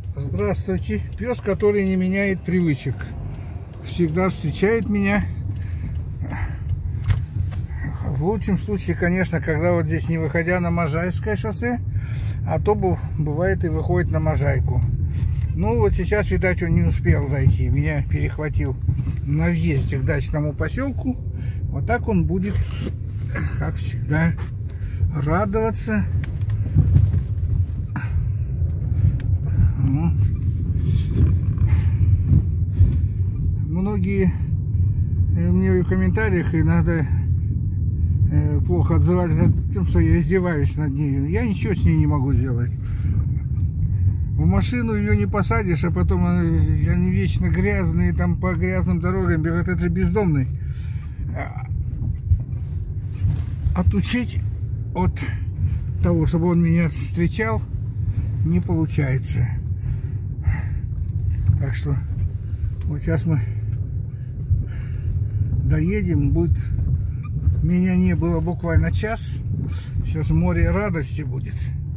Здравствуйте. Пес, который не меняет привычек. Всегда встречает меня. В лучшем случае, конечно, когда вот здесь, не выходя на Можайское шоссе, а то бывает и выходит на Можайку. Ну вот сейчас, видать, он не успел дойти. Меня перехватил на въезде к дачному поселку. Вот так он будет, как всегда, радоваться. Вот. Многие мне в комментариях иногда плохо отзывались о том, что я издеваюсь над ней. Я ничего с ней не могу сделать. В машину ее не посадишь, а потом они вечно грязные, там по грязным дорогам бегают. Это же бездомный. Отучить от того, чтобы он меня встречал, не получается. Так что вот сейчас мы доедем, будет, меня не было буквально час, сейчас море радости будет.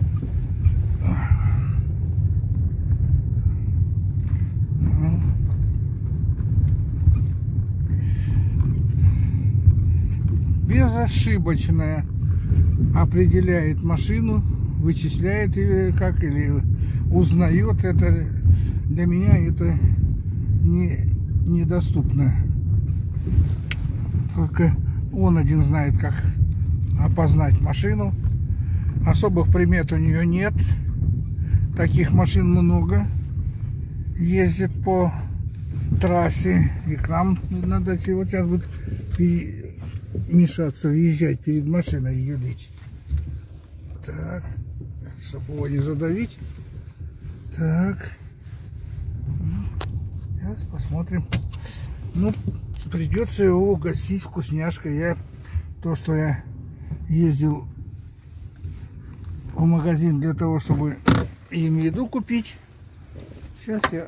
Безошибочная определяет машину, вычисляет ее как или узнает. Это для меня это недоступно. Только он один знает, как опознать машину. Особых примет у нее нет. Таких машин много ездит по трассе. И к нам надо вот сейчас будет мешаться, въезжать перед машиной и юлить. Так, чтобы его не задавить. Так. Сейчас посмотрим. Ну, придется его угостить вкусняшкой. То, что я ездил в магазин для того, чтобы им еду купить. Сейчас я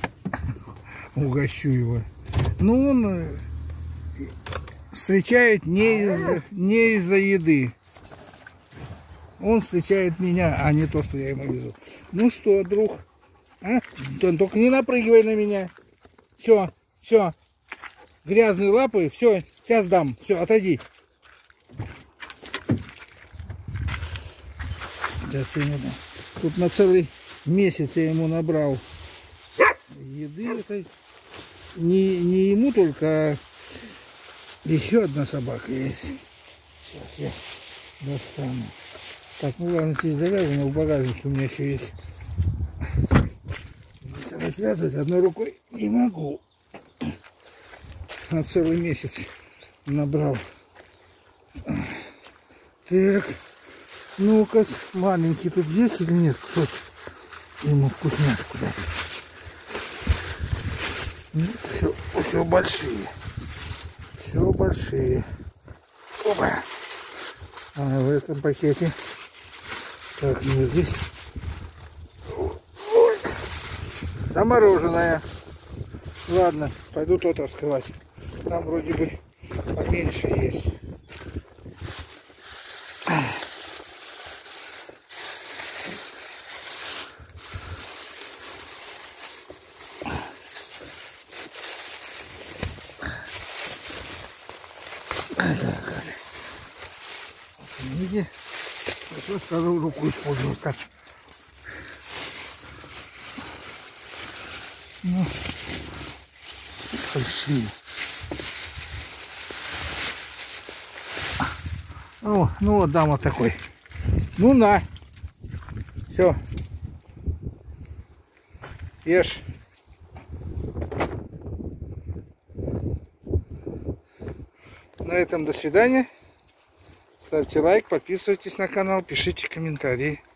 угощу его. Ну, он встречает не из-за еды. Он встречает меня, а не то, что я ему везу. Ну что, друг? А? Только не напрыгивай на меня. Все, все. Грязные лапы, все, сейчас дам. Все, отойди. Тут на целый месяц я ему набрал еды. Это не ему только, а еще одна собака есть. Сейчас я достану. Так, ну ладно, здесь завязано, в багажнике у меня еще есть. Здесь развязывать одной рукой не могу. На целый месяц набрал. Так, ну-ка, маленький тут есть или нет? Кто ему вкусняшку дать? Нет, все большие. Все большие. Опа. А в этом пакете. Так, ну здесь. Ой. Замороженная. Ладно, пойду тот раскрывать. Там вроде бы поменьше есть. Так. Видите? Хорошо, скажу, руку использовать так. Ну, большие. О, ну вот дам вот такой. Ну на. Все. Ешь. На этом до свидания. Ставьте лайк, подписывайтесь на канал, пишите комментарии.